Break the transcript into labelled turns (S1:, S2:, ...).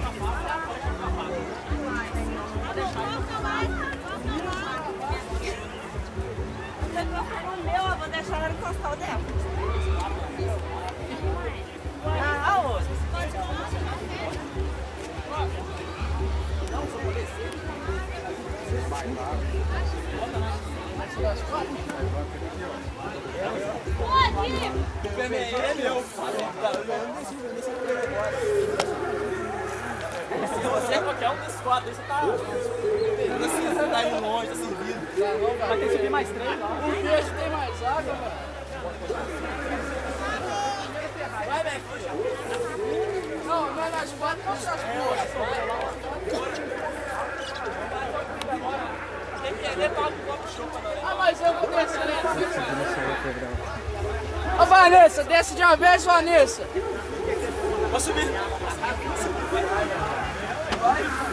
S1: Eu vou deixar ela encostar o dela.
S2: O pé é ele, eu falo. Se você qualquer um desses quatro aí, você tá. Você tá indo longe, tá servindo. Vai ter que subir mais 3 lá. O peixe tem mais água, mano. Vai, velho. Não, mas nas quatro não se as porras. Tem que perder para o copo chupa, né? Ah, mas eu vou descer, né? Ô, Vanessa, desce de uma vez, Vanessa. Vou subir. Vai.